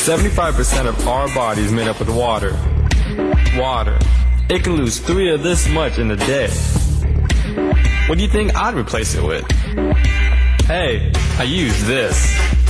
75% of our body is made up with water. Water. It can lose 3 of this much in a day. What do you think I'd replace it with? Hey, I use this.